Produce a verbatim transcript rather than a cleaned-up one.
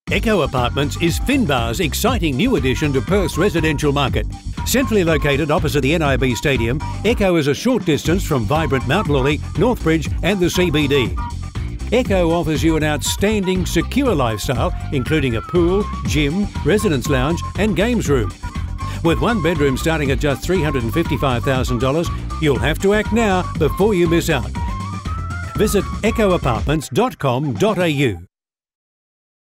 Ecco Apartments is Finbar's exciting new addition to Perth's residential market. Centrally located opposite the N I B Stadium, Ecco is a short distance from vibrant Mount Lawley, Northbridge and the C B D. Ecco offers you an outstanding, secure lifestyle, including a pool, gym, residence lounge and games room. With one bedroom starting at just three hundred and fifty-five thousand dollars, you'll have to act now before you miss out. Visit ecco apartments dot com dot a u.